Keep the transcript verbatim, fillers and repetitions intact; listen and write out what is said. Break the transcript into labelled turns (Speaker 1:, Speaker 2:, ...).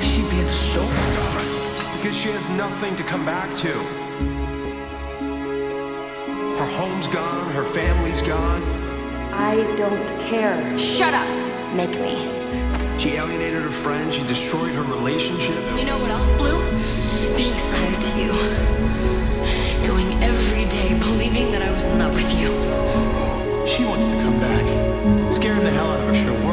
Speaker 1: is she being so stubborn?
Speaker 2: Because she has nothing to come back to. Her home's gone, her family's gone.
Speaker 3: I don't care.
Speaker 4: Shut up!
Speaker 3: Make me.
Speaker 2: She alienated her friends, she destroyed her relationship.
Speaker 4: You know what else, Blue? Being sired to you. Going every day believing that I was in love with you.
Speaker 1: She wants to come back. Scaring the hell out of her, sure.